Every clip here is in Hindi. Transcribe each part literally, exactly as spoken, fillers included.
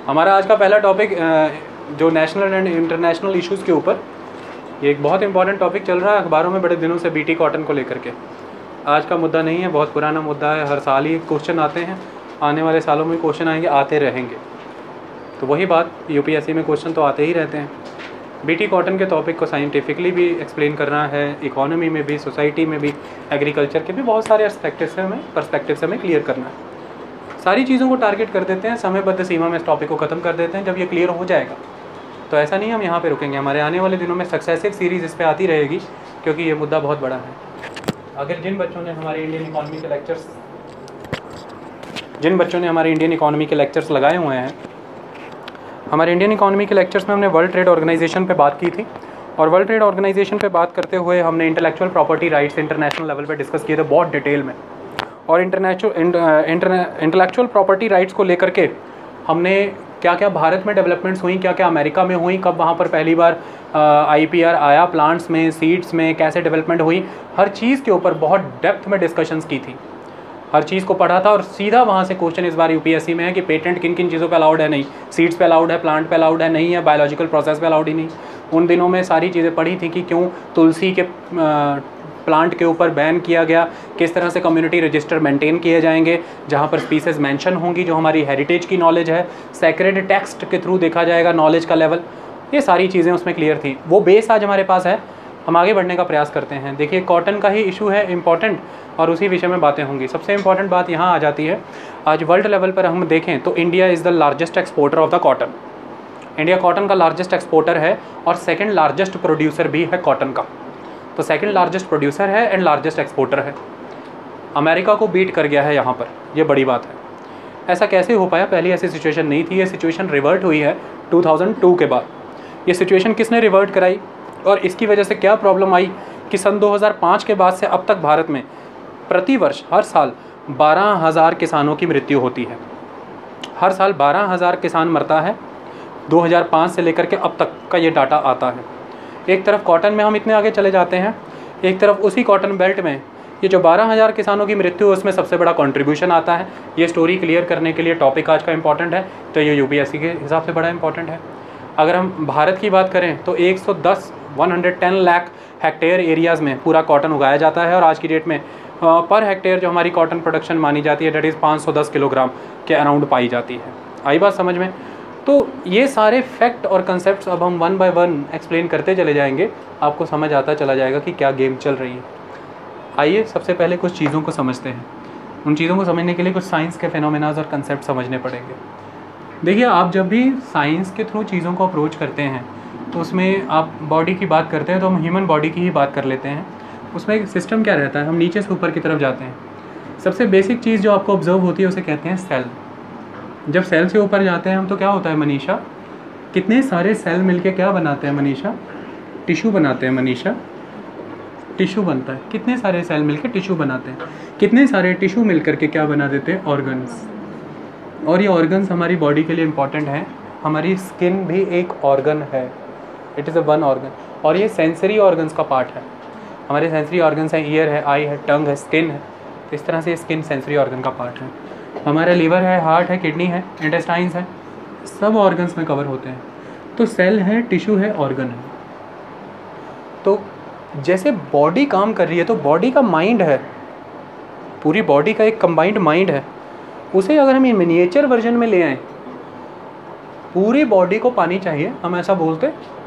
हमारा आज का पहला टॉपिक जो नेशनल एंड इंटरनेशनल इश्यूज़ के ऊपर, ये एक बहुत इंपॉर्टेंट टॉपिक चल रहा है अखबारों में बड़े दिनों से, बीटी कॉटन को लेकर के। आज का मुद्दा नहीं है, बहुत पुराना मुद्दा है। हर साल ही क्वेश्चन आते हैं, आने वाले सालों में क्वेश्चन आएंगे, आते रहेंगे। तो वही बात, यूपीएससी में क्वेश्चन तो आते ही रहते हैं। बीटी कॉटन के टॉपिक को साइंटिफिकली भी एक्सप्लेन करना है, इकोनॉमी में भी, सोसाइटी में भी, एग्रीकल्चर के भी बहुत सारे एस्पेक्टिव से हमें पर्सपेक्टिव से हमें क्लियर करना है। सारी चीज़ों को टारगेट कर देते हैं, समयबद्ध सीमा में इस टॉपिक को ख़त्म कर देते हैं। जब ये क्लियर हो जाएगा तो ऐसा नहीं हम यहाँ पे रुकेंगे, हमारे आने वाले दिनों में सक्सेसिव सीरीज़ इस पर आती रहेगी, क्योंकि ये मुद्दा बहुत बड़ा है। अगर जिन बच्चों ने हमारे इंडियन इकॉनमी के लेक्चर्स जिन बच्चों ने हमारे इंडियन इकॉनमी के लेक्चर्स लगाए हुए हैं, हमारे इंडियन इकॉनमी के लेक्चर्स में हमने वर्ल्ड ट्रेड ऑर्गेनाइजेशन पे बात की थी, और वर्ल्ड ट्रेड ऑर्गेनाइजेशन पे बात करते हुए हमने intellectual property rights international level पे डिस्कस किए थे बहुत डिटेल में। और इंटरनेशनल इंटेलेक्चुअल प्रॉपर्टी राइट्स को लेकर के हमने क्या क्या भारत में डेवलपमेंट्स हुई, क्या क्या अमेरिका में हुई, कब वहाँ पर पहली बार आईपीआर आया, प्लांट्स में, सीड्स में कैसे डेवलपमेंट हुई, हर चीज़ के ऊपर बहुत डेप्थ में डिस्कशंस की थी, हर चीज़ को पढ़ा था। और सीधा वहाँ से क्वेश्चन इस बार यूपीएससी में है कि पेटेंट किन किन चीज़ों पे अलाउड है, नहीं, सीड्स पे अलाउड है, प्लांट पे अलाउड है, नहीं है, बायोलॉजिकल प्रोसेस पे अलाउड ही नहीं। उन दिनों में सारी चीज़ें पढ़ी थी कि क्यों तुलसी के प्लांट के ऊपर बैन किया गया, किस तरह से कम्युनिटी रजिस्टर मेंटेन किए जाएंगे जहाँ पर स्पीसीज मेंशन होंगी, जो हमारी हेरिटेज की नॉलेज है, सेक्रेड टेक्स्ट के थ्रू देखा जाएगा नॉलेज का लेवल। ये सारी चीज़ें उसमें क्लियर थी। वो बेस आज हमारे पास है, हम आगे बढ़ने का प्रयास करते हैं। देखिए, कॉटन का ही इशू है इम्पॉर्टेंट, और उसी विषय में बातें होंगी। सबसे इम्पॉर्टेंट बात यहाँ आ जाती है, आज वर्ल्ड लेवल पर हम देखें तो India is the largest exporter of the cotton. India cotton का लार्जेस्ट एक्सपोर्टर है और सेकेंड लार्जेस्ट प्रोड्यूसर भी है कॉटन का। तो सेकंड लार्जेस्ट प्रोड्यूसर है एंड लार्जेस्ट एक्सपोर्टर है। अमेरिका को बीट कर गया है यहाँ पर, ये बड़ी बात है। ऐसा कैसे हो पाया? पहले ऐसी सिचुएशन नहीं थी, ये सिचुएशन रिवर्ट हुई है दो हज़ार दो के बाद। ये सिचुएशन किसने रिवर्ट कराई और इसकी वजह से क्या प्रॉब्लम आई कि सन दो हज़ार पाँच के बाद से अब तक भारत में प्रतिवर्ष हर साल बारह हज़ार किसानों की मृत्यु होती है। हर साल बारह हज़ार किसान मरता है। दो हज़ार पाँच से लेकर के अब तक का ये डाटा आता है। एक तरफ कॉटन में हम इतने आगे चले जाते हैं, एक तरफ उसी कॉटन बेल्ट में ये जो बारह हज़ार किसानों की मृत्यु है उसमें सबसे बड़ा कंट्रीब्यूशन आता है। ये स्टोरी क्लियर करने के लिए टॉपिक आज का इंपॉर्टेंट है, तो ये यूपीएससी के हिसाब से बड़ा इंपॉर्टेंट है। अगर हम भारत की बात करें तो एक सौ दस लाख हेक्टेयर एरियाज़ में पूरा कॉटन उगाया जाता है, और आज की डेट में पर हेक्टेयर जो हमारी कॉटन प्रोडक्शन मानी जाती है डेट इज़ पाँच सौ दस किलोग्राम के अराउंड पाई जाती है। आई बात समझ में? तो ये सारे फैक्ट और कंसेप्ट्स अब हम वन बाय वन एक्सप्लेन करते चले जाएंगे, आपको समझ आता चला जाएगा कि क्या गेम चल रही है। आइए सबसे पहले कुछ चीज़ों को समझते हैं। उन चीज़ों को समझने के लिए कुछ साइंस के फेनोमेनाज और कंसेप्ट समझने पड़ेंगे। देखिए, आप जब भी साइंस के थ्रू चीज़ों को अप्रोच करते हैं तो उसमें आप बॉडी की बात करते हैं तो हम ह्यूमन बॉडी की ही बात कर लेते हैं। उसमें एक सिस्टम क्या रहता है, हम नीचे से ऊपर की तरफ जाते हैं। सबसे बेसिक चीज़ जो आपको ऑब्जर्व होती है उसे कहते हैं सेल। जब सेल से ऊपर जाते हैं हम तो क्या होता है मनीषा, कितने सारे सेल मिलके क्या बनाते हैं मनीषा? टिश्यू बनाते हैं मनीषा, टिश्यू बनता है। कितने सारे सेल मिलके टिश्यू बनाते हैं, कितने सारे टिश्यू मिलकर के क्या बना देते हैं? ऑर्गन्स। और ये ऑर्गन्स हमारी बॉडी के लिए इम्पॉर्टेंट हैं। हमारी स्किन भी एक ऑर्गन है, it is a one organ, और ये सेंसरी ऑर्गन्स का पार्ट है। हमारे सेंसरी ऑर्गन्स हैं, ईयर है, आई है, टंग है, स्किन है। इस तरह से स्किन सेंसरी ऑर्गन का पार्ट है। हमारा लीवर है, हार्ट है, किडनी है, इंटेस्टाइन्स है, सब ऑर्गन्स में कवर होते हैं। तो सेल है, टिश्यू है, ऑर्गन है। तो जैसे बॉडी काम कर रही है तो बॉडी का माइंड है, पूरी बॉडी का एक कंबाइंड माइंड है। उसे अगर हम मिनिएचर वर्जन में ले आएँ, पूरी बॉडी को पानी चाहिए, हम ऐसा बोलते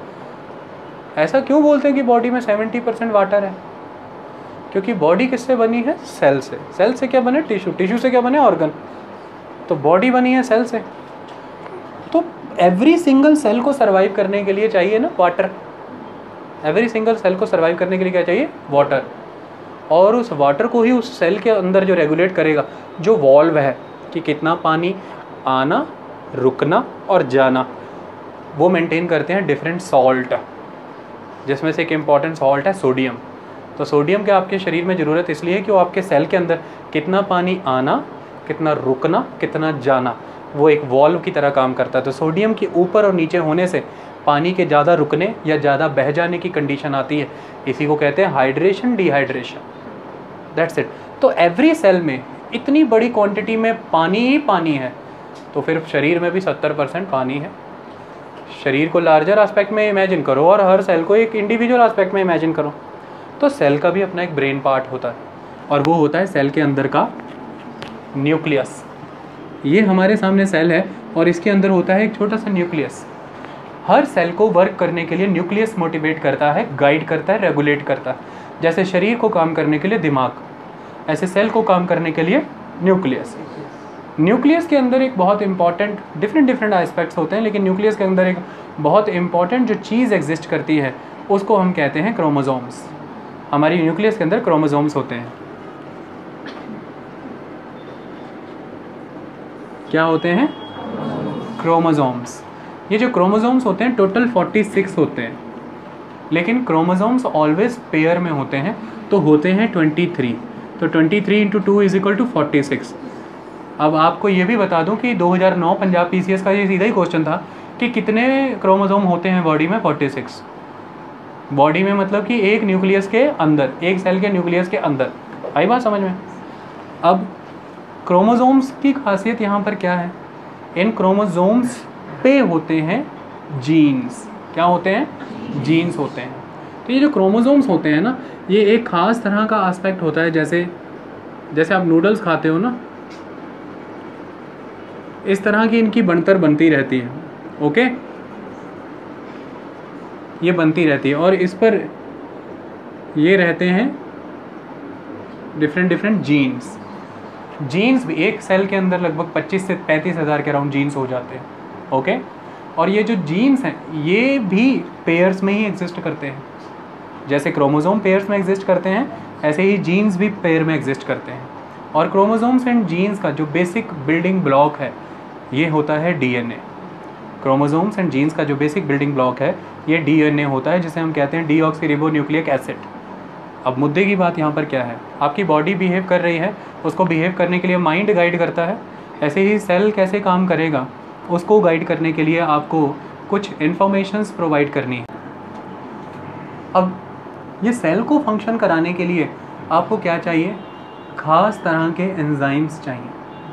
ऐसा क्यों बोलते हैं कि बॉडी में सेवेंटी परसेंट वाटर है? क्योंकि बॉडी किससे बनी है? सेल से। सेल से क्या बने? टिश्यू। टिश्यू से क्या बने? ऑर्गन। तो बॉडी बनी है सेल से। तो एवरी सिंगल सेल को सरवाइव करने के लिए चाहिए ना वाटर। एवरी सिंगल सेल को सरवाइव करने के लिए क्या चाहिए? वाटर। और उस वाटर को ही उस सेल के अंदर जो रेगुलेट करेगा, जो वॉल्व है कि कितना पानी आना, रुकना और जाना, वो मेंटेन करते हैं डिफरेंट सॉल्ट, जिसमें से एक इम्पॉर्टेंट सॉल्ट है सोडियम। तो सोडियम के आपके शरीर में ज़रूरत इसलिए है कि वो आपके सेल के अंदर कितना पानी आना, कितना रुकना, कितना जाना, वो एक वॉल्व की तरह काम करता है। तो सोडियम के ऊपर और नीचे होने से पानी के ज़्यादा रुकने या ज़्यादा बह जाने की कंडीशन आती है। इसी को कहते हैं हाइड्रेशन, डिहाइड्रेशन। That's it. तो एवरी सेल में इतनी बड़ी क्वांटिटी में पानी ही पानी है तो फिर शरीर में भी सत्तर परसेंट पानी है। शरीर को लार्जर एस्पेक्ट में इमेजिन करो और हर सेल को एक इंडिविजुअल एस्पेक्ट में इमेजिन करो। तो सेल का भी अपना एक ब्रेन पार्ट होता है और वो होता है सेल के अंदर का न्यूक्लियस। ये हमारे सामने सेल है और इसके अंदर होता है एक छोटा सा न्यूक्लियस। हर सेल को वर्क करने के लिए न्यूक्लियस मोटिवेट करता है, गाइड करता है, रेगुलेट करता है। जैसे शरीर को काम करने के लिए दिमाग, ऐसे सेल को काम करने के लिए न्यूक्लियस। न्यूक्लियस के अंदर एक बहुत इंपॉर्टेंट डिफरेंट डिफरेंट एस्पेक्ट्स होते हैं, लेकिन न्यूक्लियस के अंदर एक बहुत इंपॉर्टेंट जो चीज़ एग्जिस्ट करती है उसको हम कहते हैं क्रोमोसोम्स। हमारी न्यूक्लियस के अंदर क्रोमोसोम्स होते हैं। क्या होते हैं? क्रोमोसोम्स। ये जो क्रोमोसोम्स होते हैं टोटल छियालीस होते हैं, लेकिन क्रोमोसोम्स ऑलवेज पेयर में होते हैं, तो होते हैं तेईस। तो तेईस into two is equal to forty six. अब आपको ये भी बता दूं कि दो हज़ार नौ पंजाब पीसीएस का ये सीधा ही क्वेश्चन था कि कितने क्रोमोसोम होते हैं बॉडी में? छियालीस। बॉडी में मतलब कि एक न्यूक्लियस के अंदर, एक सेल के न्यूक्लियस के अंदर। आई बात समझ में? अब क्रोमोसोम्स की खासियत यहाँ पर क्या है? इन क्रोमोसोम्स पे होते हैं जीन्स। क्या होते हैं? जीन्स होते हैं। तो ये जो क्रोमोसोम्स होते हैं ना, ये एक ख़ास तरह का एस्पेक्ट होता है। जैसे जैसे आप नूडल्स खाते हो ना, इस तरह की इनकी बनतर बनती रहती है। ओके, ये बनती रहती है और इस पर ये रहते हैं डिफरेंट डिफरेंट जीन्स। जीन्स भी एक सेल के अंदर लगभग पच्चीस से पैंतीस हज़ार के अराउंड जीन्स हो जाते हैं। ओके, और ये जो जीन्स हैं ये भी पेयर्स में ही एग्जिस्ट करते हैं। जैसे क्रोमोसोम पेयर्स में एग्जिस्ट करते हैं, ऐसे ही जीन्स भी पेयर में एग्जिस्ट करते हैं। और क्रोमोसोम्स एंड जीन्स का जो बेसिक बिल्डिंग ब्लॉक है ये होता है डीएनए। क्रोमोसोम्स एंड जीन्स का जो बेसिक बिल्डिंग ब्लॉक है ये डीएनए होता है, जिसे हम कहते हैं डीऑक्सीरिबोन्यूक्लिक एसिड। अब मुद्दे की बात यहाँ पर क्या है? आपकी बॉडी बिहेव कर रही है, उसको बिहेव करने के लिए माइंड गाइड करता है। ऐसे ही सेल कैसे काम करेगा उसको गाइड करने के लिए आपको कुछ इन्फॉर्मेशंस प्रोवाइड करनी है। अब ये सेल को फंक्शन कराने के लिए आपको क्या चाहिए? खास तरह के एंजाइम्स चाहिए।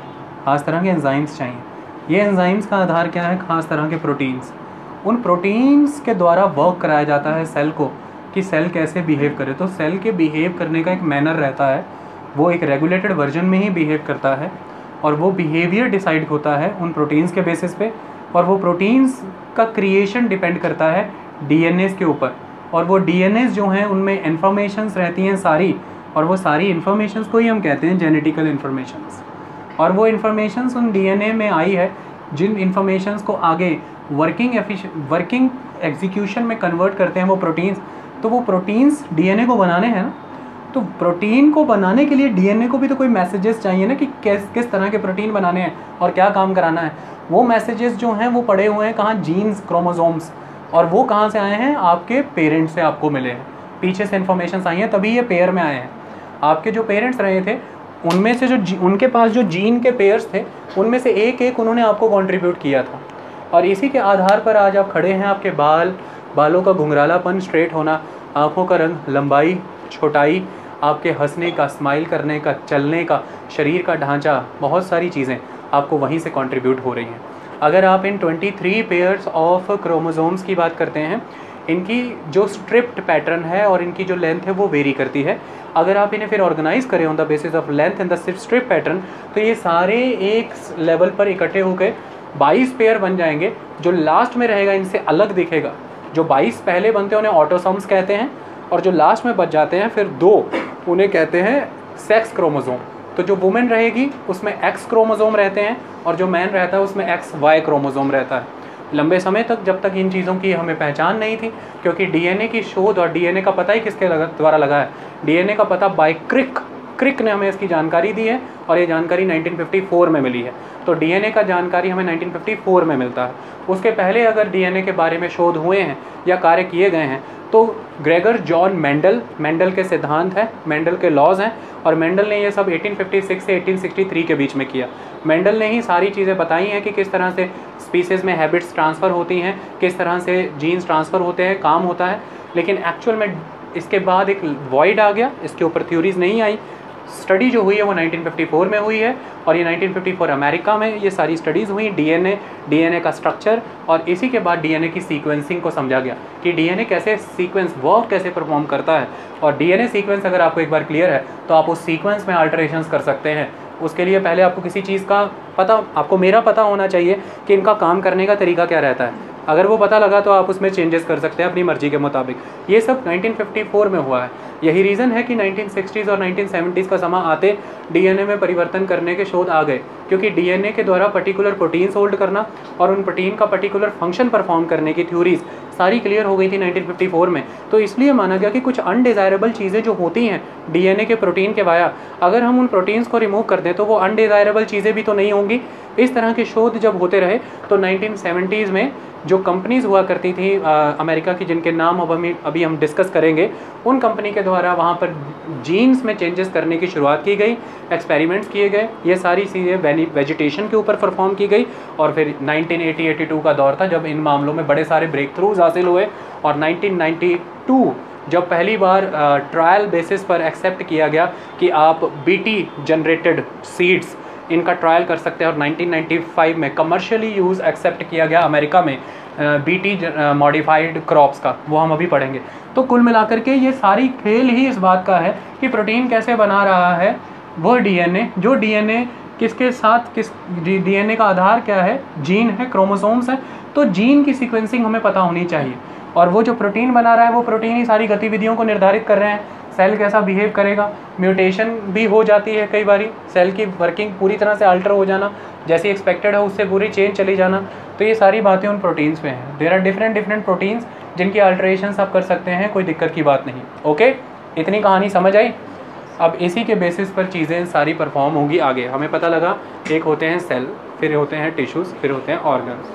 खास तरह के एंजाइम्स चाहिए। ये एंजाइम्स का आधार क्या है? खास तरह के प्रोटीन्स। उन प्रोटीन्स के द्वारा वर्क कराया जाता है सेल को कि सेल कैसे बिहेव करे। तो सेल के बिहेव करने का एक मैनर रहता है, वो एक रेगुलेटेड वर्जन में ही बिहेव करता है और वो बिहेवियर डिसाइड होता है उन प्रोटीन्स के बेसिस पे। और वो प्रोटीन्स का क्रिएशन डिपेंड करता है डीएनएस के ऊपर। और वो डीएनएस जो हैं उनमें इन्फॉर्मेशंस रहती हैं सारी, और वो सारी इन्फॉर्मेशंस को ही हम कहते हैं जेनेटिकल इन्फॉर्मेशंस। और वो इन्फॉर्मेशंस उन डीएनए में आई है जिन इन्फॉर्मेशंस को आगे वर्किंग एफिशिएंट वर्किंग एग्जीक्यूशन में कन्वर्ट करते हैं वो प्रोटीन्स। तो वो प्रोटीन्स डीएनए को बनाने हैं ना, तो प्रोटीन को बनाने के लिए डीएनए को भी तो कोई मैसेजेस चाहिए ना कि किस किस तरह के प्रोटीन बनाने हैं और क्या काम कराना है। वो मैसेजेस जो हैं वो पड़े हुए हैं कहाँ? Genes, chromosomes. और वो कहाँ से आए हैं? आपके पेरेंट्स से आपको मिले हैं। पीछे से इन्फॉर्मेशन आई हैं तभी ये पेयर में आए हैं। आपके जो पेरेंट्स रहे थे उनमें से जो उनके पास जो जीन के पेयर्स थे उनमें से एक एक उन्होंने आपको कंट्रीब्यूट किया था। और इसी के आधार पर आज आप खड़े हैं। आपके बाल बालों का घुंघरालापन, स्ट्रेट होना, आँखों का रंग, लंबाई, छोटाई, आपके हंसने का, स्माइल करने का, चलने का, शरीर का ढांचा, बहुत सारी चीज़ें आपको वहीं से कंट्रीब्यूट हो रही हैं। अगर आप इन तेईस पेयर्स ऑफ क्रोमोसोम्स की बात करते हैं, इनकी जो स्ट्रिप्ड पैटर्न है और इनकी जो लेंथ है वो वेरी करती है। अगर आप इन्हें फिर ऑर्गेनाइज करें on the basis of length and the strip pattern, तो ये सारे एक लेवल पर इकट्ठे होकर बाईस पेयर बन जाएंगे। जो लास्ट में रहेगा इनसे अलग दिखेगा। जो बाईस पहले बनते हैं उन्हें ऑटोसोम्स कहते हैं, और जो लास्ट में बच जाते हैं फिर दो, उन्हें कहते हैं सेक्स क्रोमोसोम। तो जो वुमेन रहेगी उसमें एक्स क्रोमोसोम रहते हैं और जो मैन रहता है उसमें एक्स वाई क्रोमोसोम रहता है। लंबे समय तक जब तक इन चीज़ों की हमें पहचान नहीं थी, क्योंकि डीएनए की शोध और डीएनए का पता ही किसके द्वारा लगा है? डीएनए का पता बाय क्रिक क्रिक ने हमें इसकी जानकारी दी है और ये जानकारी नाइनटीन फिफ्टी फोर में मिली है। तो डीएनए का जानकारी हमें नाइनटीन फिफ्टी फोर में मिलता है। उसके पहले अगर डीएनए के बारे में शोध हुए हैं या कार्य किए गए हैं तो ग्रेगर जॉन मेंडल मेंडल के सिद्धांत हैं, मेंडल के लॉज हैं, और मेंडल ने ये सब अठारह सौ छप्पन से अठारह सौ तिरसठ के बीच में किया। मेंडल ने ही सारी चीज़ें बताई हैं कि किस तरह से स्पीसीज़ में हैबिट्स ट्रांसफ़र होती हैं, किस तरह से जीन्स ट्रांसफ़र होते हैं, काम होता है। लेकिन एक्चुअल में इसके बाद एक वॉइड आ गया, इसके ऊपर थ्योरीज नहीं आई। स्टडी जो हुई है वो नाइनटीन फिफ्टी फोर में हुई है और ये नाइनटीन फिफ्टी फोर अमेरिका में ये सारी स्टडीज़ हुई, डीएनए, डीएनए का स्ट्रक्चर, और इसी के बाद डीएनए की सीक्वेंसिंग को समझा गया कि डीएनए कैसे सीक्वेंस वर्क कैसे परफॉर्म करता है। और डीएनए सीक्वेंस अगर आपको एक बार क्लियर है तो आप उस सीक्वेंस में अल्टरेशंस कर सकते हैं। उसके लिए पहले आपको किसी चीज़ का पता, आपको मेरा पता होना चाहिए कि इनका काम करने का तरीका क्या रहता है। अगर वो पता लगा तो आप उसमें चेंजेस कर सकते हैं अपनी मर्जी के मुताबिक। ये सब नाइनटीन फिफ्टी फोर में हुआ है। यही रीज़न है कि नाइनटीन सिक्सटीज़ और नाइनटीन सेवेंटीज़ का समा आते डीएनए में परिवर्तन करने के शोध आ गए, क्योंकि डीएनए के द्वारा पर्टिकुलर प्रोटीन्स होल्ड करना और उन प्रोटीन का पर्टिकुलर फंक्शन परफॉर्म करने की थ्योरीज सारी क्लियर हो गई थी नाइनटीन फिफ्टी फोर में। तो इसलिए माना गया कि कुछ अनडिज़ायरेबल चीज़ें जो होती हैं डीएनए के प्रोटीन के वाया, अगर हम उन प्रोटीन्स को रिमूव कर दें तो वो अनडिज़ायरेबल चीज़ें भी तो नहीं होंगी। इस तरह के शोध जब होते रहे तो नाइनटीन सेवेंटीज़ में जो कंपनीज़ हुआ करती थी आ, अमेरिका की, जिनके नाम अब हम अभी हम डिस्कस करेंगे, उन कंपनी के द्वारा वहाँ पर जीन्स में चेंजेस करने की शुरुआत की गई, एक्सपेरिमेंट्स किए गए, ये सारी चीज़ें वेजिटेशन के ऊपर परफॉर्म की गई। और फिर नाइनटीन एटी एटी टू का दौर था जब इन मामलों में बड़े सारे ब्रेक थ्रूज हासिल हुए, और नाइनटीन नाइंटी टू जब पहली बार ट्रायल बेसिस पर एक्सेप्ट किया गया कि आप बीटी जनरेटेड सीड्स इनका ट्रायल कर सकते हैं, और नाइनटीन नाइंटी फाइव में कमर्शियली यूज़ एक्सेप्ट किया गया अमेरिका में बीटी मॉडिफाइड क्रॉप्स का, वो हम अभी पढ़ेंगे। तो कुल मिलाकर के ये सारी खेल ही इस बात का है कि प्रोटीन कैसे बना रहा है वो डीएनए, जो डीएनए किसके साथ किस डीएनए का आधार क्या है, जीन है, क्रोमोसोम्स है। तो जीन की सीक्वेंसिंग हमें पता होनी चाहिए, और वो जो प्रोटीन बना रहा है वो प्रोटीन ही सारी गतिविधियों को निर्धारित कर रहे हैं। सेल कैसा बिहेव करेगा, म्यूटेशन भी हो जाती है कई बारी, सेल की वर्किंग पूरी तरह से अल्टर हो जाना, जैसी एक्सपेक्टेड है उससे पूरी चेंज चली जाना। तो ये सारी बातें उन प्रोटीन्स में हैं। There are different different proteins जिनकी अल्टरेशंस आप कर सकते हैं, कोई दिक्कत की बात नहीं। ओके, इतनी कहानी समझ आई। अब इसी के बेसिस पर चीज़ें सारी परफॉर्म होंगी आगे। हमें पता लगा एक होते हैं सेल, फिर होते हैं टिश्यूज़, फिर होते हैं ऑर्गन्स।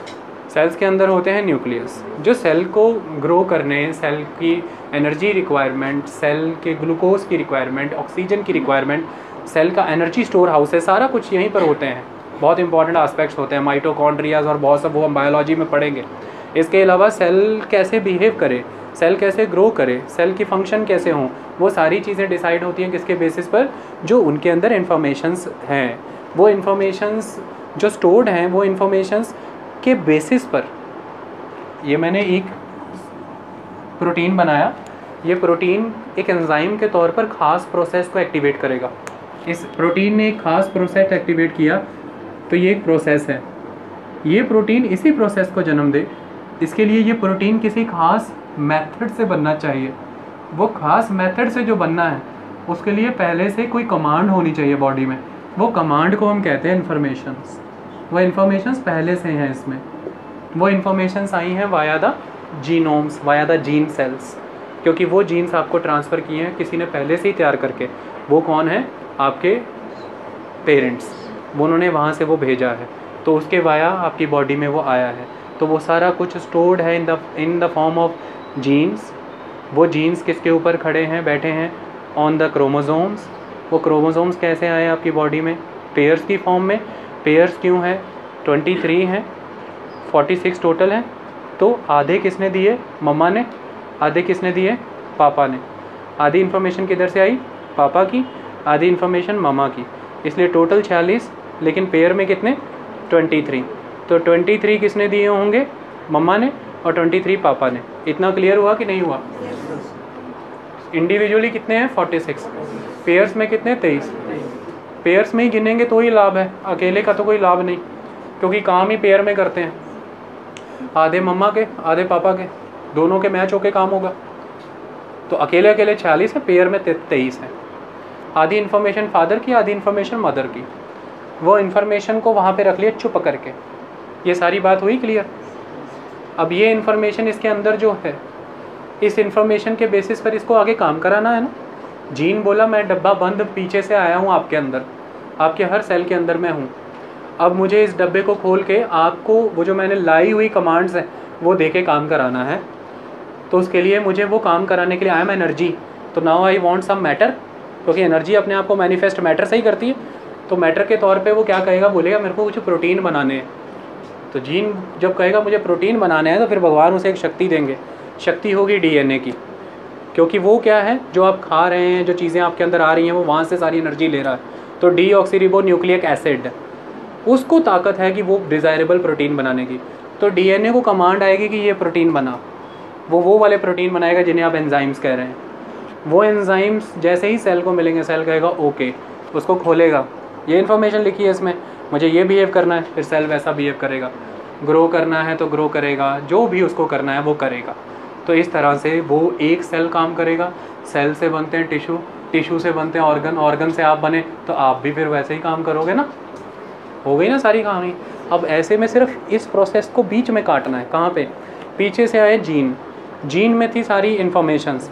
सेल्स के अंदर होते हैं न्यूक्लियस, जो सेल को ग्रो करने, सेल की एनर्जी रिक्वायरमेंट, सेल के ग्लूकोज की रिक्वायरमेंट, ऑक्सीजन की रिक्वायरमेंट, सेल का एनर्जी स्टोर हाउस है, सारा कुछ यहीं पर होते हैं। बहुत इंपॉर्टेंट एस्पेक्ट्स होते हैं, माइटोकॉन्ड्रियाज और बहुत सब वो हम बायोलॉजी में पढ़ेंगे। इसके अलावा सेल कैसे बिहेव करे, सेल कैसे ग्रो करे, सेल की फंक्शन कैसे हों, वो सारी चीज़ें डिसाइड होती हैं किसके बेसिस पर, जो उनके अंदर इन्फॉर्मेशंस हैं। वो इन्फॉर्मेशंस जो स्टोर्ड हैं वो इन्फॉर्मेशंस के बेसिस पर ये मैंने एक प्रोटीन बनाया। ये प्रोटीन एक एंजाइम के तौर पर ख़ास प्रोसेस को एक्टिवेट करेगा। इस प्रोटीन ने एक ख़ास प्रोसेस एक्टिवेट किया, तो ये एक प्रोसेस है। ये प्रोटीन इसी प्रोसेस को जन्म दे, इसके लिए ये प्रोटीन किसी खास मेथड से बनना चाहिए। वो खास मेथड से जो बनना है उसके लिए पहले से कोई कमांड होनी चाहिए बॉडी में। वो कमांड को हम कहते हैं इन्फॉर्मेशंस। वो इन्फॉर्मेशंस पहले से हैं इसमें। वो इन्फॉर्मेशंस आई हैं via the genomes, via the gene cells, क्योंकि वो जीन्स आपको ट्रांसफ़र किए हैं किसी ने पहले से ही तैयार करके। वो कौन है? आपके पेरेंट्स, वो उन्होंने वहाँ से वो भेजा है, तो उसके वाया आपकी बॉडी में वो आया है। तो वो सारा कुछ स्टोर्ड है in the in the form of genes. वो जीन्स किसके ऊपर खड़े हैं, बैठे हैं? On the chromosomes. वो क्रोमोसोम्स कैसे आए आपकी बॉडी में? पेयर्स की फॉर्म में। पेयर्स क्यों है? ट्वेंटी थ्री हैं, फोर्टी सिक्स टोटल हैं। तो आधे किसने दिए? मम्मा ने। आधे किसने दिए? पापा ने। आधी इन्फॉर्मेशन किधर से आई? पापा की। आधी इन्फॉर्मेशन मम्मा की। इसलिए टोटल छियालीस, लेकिन पेयर में कितने? Twenty three. तो ट्वेंटी थ्री किसने दिए होंगे? मम्मा ने, और ट्वेंटी थ्री पापा ने। इतना क्लियर हुआ कि नहीं हुआ? इंडिविजुअली कितने हैं? Forty six. पेयर्स में कितने? तेईस। पेयर्स में ही गिनेंगे तो ही लाभ है, अकेले का तो कोई लाभ नहीं, क्योंकि काम ही पेयर में करते हैं। आधे मम्मा के, आधे पापा के, दोनों के मैच होके काम होगा। तो अकेले अकेले छियालीस है, पेयर में तेईस है। आधी इन्फॉर्मेशन फादर की, आधी इन्फॉर्मेशन मदर की। वो इन्फॉर्मेशन को वहाँ पे रख लिया चुप करके। ये सारी बात हुई क्लियर? अब ये इन्फॉर्मेशन इसके अंदर जो है, इस इन्फॉर्मेशन के बेसिस पर इसको आगे काम कराना है ना। जीन बोला मैं डब्बा बंद पीछे से आया हूँ आपके अंदर, आपके हर सेल के अंदर मैं हूँ। अब मुझे इस डब्बे को खोल के आपको वो जो मैंने लाई हुई कमांड्स हैं वो दे के काम कराना है। तो उसके लिए मुझे वो काम कराने के लिए आई एम एनर्जी, तो now I want some matter, क्योंकि एनर्जी अपने आप को मैनिफेस्ट मैटर से ही करती है। तो मैटर के तौर पे वो क्या कहेगा? बोलेगा मेरे को कुछ प्रोटीन बनाने हैं। तो जीन जब कहेगा मुझे प्रोटीन बनाने हैं तो फिर भगवान उसे एक शक्ति देंगे। शक्ति होगी डीएनए की। क्योंकि वो क्या है, जो आप खा रहे हैं, जो चीज़ें आपके अंदर आ रही हैं, वो वहाँ से सारी एनर्जी ले रहा है। तो डीऑक्सीरिबो न्यूक्लिक एसिड, उसको ताकत है कि वो डिज़ायरेबल प्रोटीन बनाने की। तो डीएनए को कमांड आएगी कि ये प्रोटीन बना, वो वो वाले प्रोटीन बनाएगा जिन्हें आप एंजाइम्स कह रहे हैं। वो एंजाइम्स जैसे ही सेल को मिलेंगे, सेल कहेगा ओके, उसको खोलेगा, ये इन्फॉर्मेशन लिखी है इसमें, मुझे ये बिहेव करना है, फिर सेल वैसा बिहेव करेगा। ग्रो करना है तो ग्रो करेगा, जो भी उसको करना है वो करेगा। तो इस तरह से वो एक सेल काम करेगा। सेल से बनते हैं टिश्यू, टिश्यू से बनते हैं ऑर्गन, ऑर्गन से आप बने तो आप भी फिर वैसे ही काम करोगे ना। हो गई ना सारी कहानी। अब ऐसे में सिर्फ इस प्रोसेस को बीच में काटना है। कहाँ पे? पीछे से आए जीन, जीन में थी सारी इन्फॉर्मेशंस।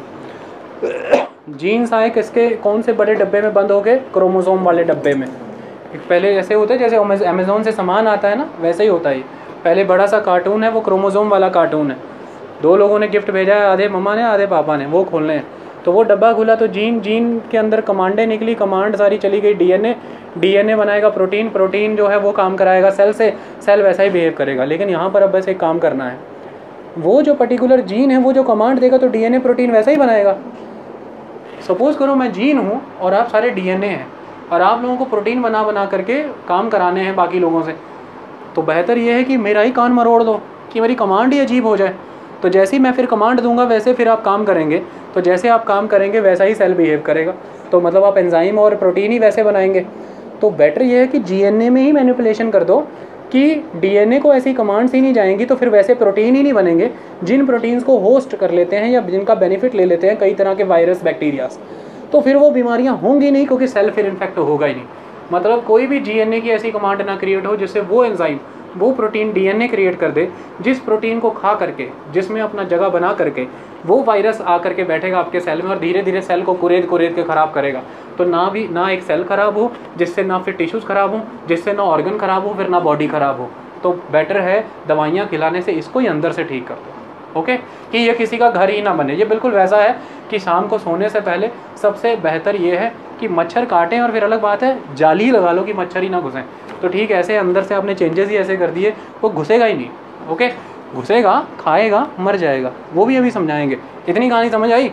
जीन्स आए किसके, कौन से बड़े डब्बे में बंद हो गए? क्रोमोसोम वाले डब्बे में। पहले ऐसे होता है जैसे अमेज़ोन से सामान आता है ना, वैसे ही होता है। पहले बड़ा सा कार्टून है, वो क्रोमोसोम वाला कार्टून है। दो लोगों ने गिफ्ट भेजा है, आधे मम्मा ने आधे पापा ने, वो खोलने हैं। तो वो डब्बा खुला तो जीन, जीन के अंदर कमांडें निकली, कमांड सारी चली गई डीएनए, डीएनए बनाएगा प्रोटीन, प्रोटीन जो है वो काम कराएगा सेल से, सेल वैसा ही बिहेव करेगा। लेकिन यहाँ पर अब बस एक काम करना है, वो जो पर्टिकुलर जीन है वो जो कमांड देगा तो डीएनए प्रोटीन वैसा ही बनाएगा। सपोज़ करो मैं जीन हूँ और आप सारे डीएनए हैं, और आप लोगों को प्रोटीन बना बना करके काम कराने हैं बाकी लोगों से, तो बेहतर ये है कि मेरा ही कान मरोड़ दो कि मेरी कमांड ही अजीब हो जाए। तो जैसे ही मैं फिर कमांड दूंगा वैसे फिर आप काम करेंगे, तो जैसे आप काम करेंगे वैसा ही सेल बिहेव करेगा। तो मतलब आप एंजाइम और प्रोटीन ही वैसे बनाएंगे। तो बेटर ये है कि जीएनए में ही मैनिपुलेशन कर दो कि डीएनए को ऐसी कमांड्स ही नहीं जाएंगी, तो फिर वैसे प्रोटीन ही नहीं बनेंगे। जिन प्रोटीन्स को होस्ट कर लेते हैं या जिनका बेनिफिट ले लेते हैं कई तरह के वायरस, बैक्टीरियाज, तो फिर वो बीमारियां होंगी नहीं, क्योंकि सेल फिर इन्फेक्ट होगा ही नहीं। मतलब कोई भी जीएनए की ऐसी कमांड ना क्रिएट हो जिससे वो एंजाइम, वो प्रोटीन डीएनए क्रिएट कर दे, जिस प्रोटीन को खा करके, जिसमें अपना जगह बना करके वो वायरस आ करके बैठेगा आपके सेल में और धीरे धीरे सेल को कुरेद कुरेद के ख़राब करेगा। तो ना भी ना एक सेल ख़राब हो, जिससे ना फिर टिश्यूज़ ख़राब हो, जिससे ना ऑर्गन ख़राब हो, फिर ना बॉडी ख़राब हो। तो बेटर है दवाइयाँ खिलाने से इसको ही अंदर से ठीक कर दो। ओके, कि ये किसी का घर ही ना बने। ये बिल्कुल वैसा है कि शाम को सोने से पहले सबसे बेहतर ये है कि मच्छर काटें, और फिर अलग बात है जाली लगा लो कि मच्छर ही ना घुसें। तो ठीक ऐसे अंदर से आपने चेंजेस ही ऐसे कर दिए, वो घुसेगा ही नहीं। ओके, घुसेगा, खाएगा, मर जाएगा। वो भी अभी समझाएंगे। इतनी कहानी समझ आई?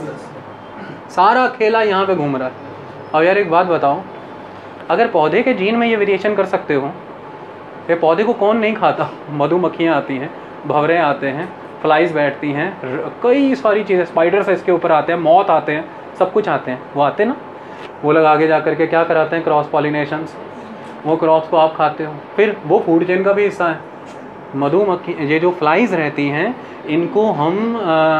सारा खेला यहाँ पे घूम रहा है। अब यार एक बात बताओ, अगर पौधे के जीन में ये वेरिएशन कर सकते हो, ये पौधे को कौन नहीं खाता? मधुमक्खियाँ आती हैं, भंवरे आते हैं, फ्लाइज बैठती हैं, कई सारी चीज़ें, स्पाइडर्स इसके ऊपर आते हैं, मौत आते हैं, सब कुछ आते हैं। वो आते ना, वो लोग आगे जा करके क्या कराते हैं? Cross pollinations. वो क्रॉप्स को आप खाते हो, फिर वो फूड चेन का भी हिस्सा है। मधुमक्खी, ये जो फ्लाइज रहती हैं, इनको हम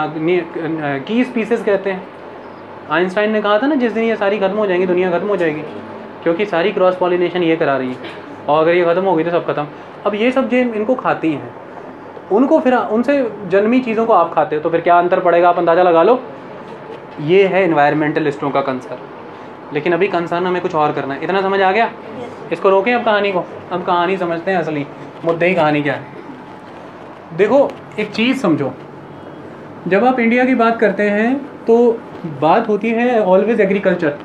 की स्पीसीज कहते हैं। आइंस्टाइन ने कहा था ना, जिस दिन ये सारी खत्म हो जाएंगी, दुनिया खत्म हो जाएगी, क्योंकि सारी क्रॉस पॉलिनेशन ये करा रही है, और अगर ये ख़त्म हो गई तो सब खत्म। अब ये सब जो इनको खाती हैं, उनको फिर उनसे जन्मी चीज़ों को आप खाते हो, तो फिर क्या अंतर पड़ेगा? आप अंदाज़ा लगा लो। ये है इन्वायरमेंटलिस्टों का कंसर्न। लेकिन अभी कंसर्न हमें कुछ और करना है। इतना समझ आ गया? इसको रोकें अब कहानी को। अब कहानी समझते हैं, असली मुद्दे ही कहानी क्या है। देखो एक चीज़ समझो, जब आप इंडिया की बात करते हैं तो बात होती है ऑलवेज एग्रीकल्चर।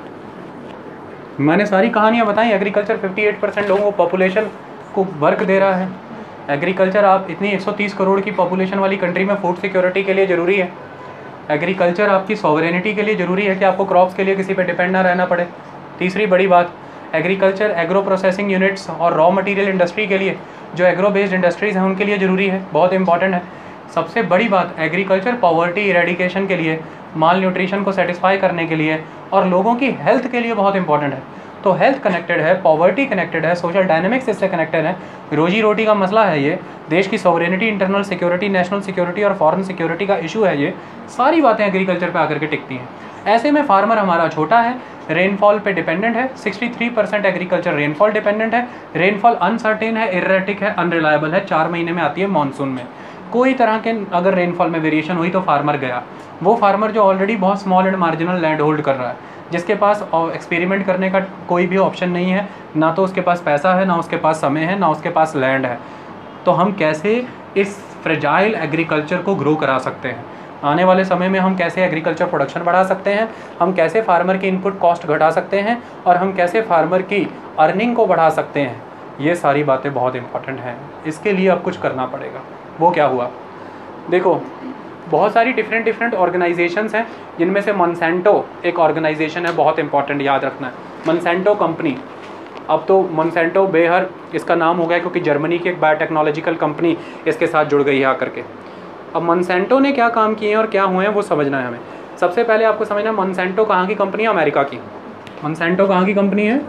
मैंने सारी कहानियाँ बताई। एग्रीकल्चर अट्ठावन परसेंट लोगों को पॉपुलेशन को वर्क दे रहा है। एग्रीकल्चर आप इतनी एक सौ तीस करोड़ की पॉपुलेशन वाली कंट्री में फूड सिक्योरिटी के लिए ज़रूरी है। एग्रीकल्चर आपकी सॉवरेनिटी के लिए ज़रूरी है कि आपको क्रॉप्स के लिए किसी पे डिपेंड ना रहना पड़े। तीसरी बड़ी बात, एग्रीकल्चर एग्रो प्रोसेसिंग यूनिट्स और रॉ मटेरियल इंडस्ट्री के लिए, जो एग्रो बेस्ड इंडस्ट्रीज़ हैं उनके लिए ज़रूरी है, बहुत इंपॉर्टेंट है। सबसे बड़ी बात, एग्रीकल्चर पॉवर्टी इरेडिकेशन के लिए, माल न्यूट्रिशन को सेटिस्फाई करने के लिए और लोगों की हेल्थ के लिए बहुत इंपॉर्टेंट है। तो हेल्थ कनेक्टेड है, पॉवर्टी कनेक्टेड है, सोशल डायनेमिक्स इससे कनेक्टेड है, रोजी रोटी का मसला है, ये देश की sovereignty, internal security, national security और फॉरेन सिक्योरिटी का इशू है। ये सारी बातें एग्रीकल्चर पे आकर के टिकती हैं। ऐसे में फार्मर हमारा छोटा है, रेनफॉल पे डिपेंडेंट है, तिरसठ परसेंट एग्रीकल्चर रेनफॉल डिपेंडेंट है। रेनफॉल अनसर्टेन है, इरेटिक है, अनरिलायबल है, चार महीने में आती है मानसून में। कोई तरह के अगर रेनफॉल में वेरिएशन हुई तो फार्मर गया। वो फार्मर जो ऑलरेडी बहुत small and marginal land hold कर रहा है, जिसके पास एक्सपेरिमेंट करने का कोई भी ऑप्शन नहीं है, ना तो उसके पास पैसा है, ना उसके पास समय है, ना उसके पास लैंड है, तो हम कैसे इस फ्रेजाइल एग्रीकल्चर को ग्रो करा सकते हैं? आने वाले समय में हम कैसे एग्रीकल्चर प्रोडक्शन बढ़ा सकते हैं? हम कैसे फार्मर की इनपुट कॉस्ट घटा सकते हैं? और हम कैसे फार्मर की अर्निंग को बढ़ा सकते हैं? ये सारी बातें बहुत इंपॉर्टेंट हैं। इसके लिए अब कुछ करना पड़ेगा। वो क्या हुआ? देखो, बहुत सारी डिफरेंट डिफरेंट ऑर्गेनाइजेशंस हैं, जिनमें से मोनसेंटो एक ऑर्गेनाइजेशन है, बहुत इंपॉर्टेंट, याद रखना है, मोनसेंटो कंपनी। अब तो मोनसेंटो बेहर इसका नाम हो गया क्योंकि जर्मनी की एक बायोटेक्नोलॉजिकल कंपनी इसके साथ जुड़ गई है आकर के। अब मोनसेंटो ने क्या काम किए हैं और क्या हुए हैं वो समझना है हमें। सबसे पहले आपको समझना है मोनसेंटो कहाँ की कंपनी है, अमेरिका की। मोनसेंटो कहाँ की कंपनी है,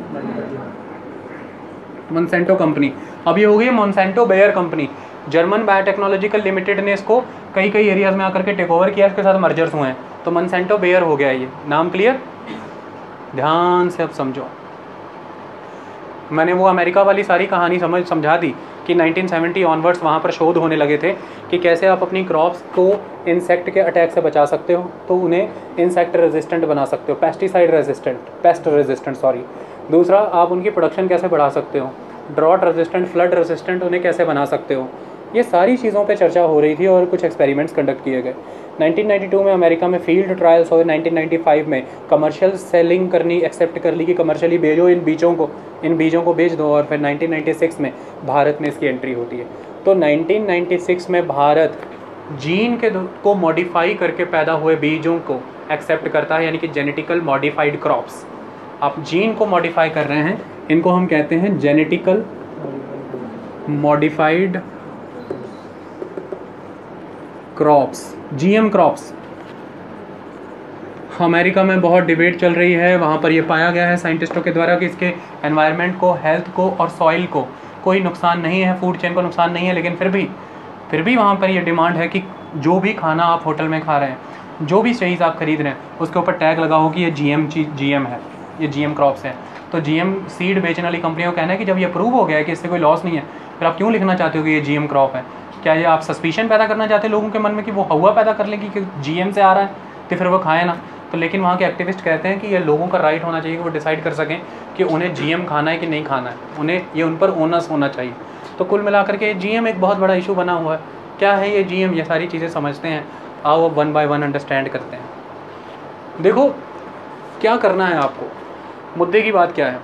मोनसेंटो कंपनी। अब ये हो गई Monsanto Bayer company. German biotechnological limited ने इसको कई कई एरियाज में आकर के टेक ओवर किया, इसके साथ मर्जर्स हुए हैं, तो मोनसेंटो बेयर हो गया। ये नाम क्लियर, ध्यान से अब समझो। मैंने वो अमेरिका वाली सारी कहानी समझ समझा दी कि नाइनटीन सेवेंटी ऑनवर्ड्स वहाँ पर शोध होने लगे थे कि कैसे आप अपनी क्रॉप्स को इंसेक्ट के अटैक से बचा सकते हो, तो उन्हें इंसेक्ट रेजिस्टेंट बना सकते हो, pesticide resistant, pest resistant sorry. दूसरा, आप उनकी प्रोडक्शन कैसे बढ़ा सकते हो, ड्रॉट रेजिस्टेंट, फ्लड रेजिस्टेंट उन्हें कैसे बना सकते हो। ये सारी चीज़ों पे चर्चा हो रही थी और कुछ एक्सपेरिमेंट्स कंडक्ट किए गए। नाइनटीन नाइंटी टू में अमेरिका में फील्ड ट्रायल्स हुए, नाइनटीन नाइंटी फाइव में कमर्शियल सेलिंग करनी एक्सेप्ट कर ली कि कमर्शियली बेचो इन बीजों को, इन बीजों को बेच दो, और फिर नाइनटीन नाइंटी सिक्स में भारत में इसकी एंट्री होती है। तो नाइनटीन नाइंटी सिक्स में भारत जीन के को मॉडिफाई करके पैदा हुए बीजों को एक्सेप्ट करता है, यानी कि जेनेटिकल मॉडिफाइड क्रॉप्स। आप जीन को मॉडिफाई कर रहे हैं, इनको हम कहते हैं genetical modified crops, GM crops. America में बहुत डिबेट चल रही है, वहाँ पर ये पाया गया है साइंटिस्टों के द्वारा कि इसके एनवायरनमेंट को, हेल्थ को और सॉइल को कोई नुकसान नहीं है, फूड चेन को नुकसान नहीं है, लेकिन फिर भी फिर भी वहाँ पर ये डिमांड है कि जो भी खाना आप होटल में खा रहे हैं, जो भी चीज़ आप खरीद रहे हैं, उसके ऊपर टैग लगा हो कि ये जीएम चीज जीएम है, ये जीएम क्रॉप्स है। तो जीएम सीड बेचने वाली कंपनियों का कहना है कि जब ये अप्रूव हो गया है कि इससे कोई लॉस नहीं है, फिर आप क्यों लिखना चाहते हो कि ये जीएम क्रॉप है? क्या ये आप सस्पिशन पैदा करना चाहते हैं लोगों के मन में कि वो हवा पैदा कर लेगी कि जीएम से आ रहा है तो फिर वो खाए ना? तो लेकिन वहाँ के एक्टिविस्ट कहते हैं कि ये लोगों का राइट होना चाहिए कि वो डिसाइड कर सकें कि उन्हें जीएम खाना है कि नहीं खाना है, उन्हें ये उन पर ओनस होना चाहिए। तो कुल मिलाकर के जीएम एक बहुत बड़ा इशू बना हुआ है। क्या है ये जीएम? ये सारी चीज़ें समझते हैं, आओ अब वन बाय वन अंडरस्टैंड करते हैं। देखो क्या करना है आपको, मुद्दे की बात क्या है।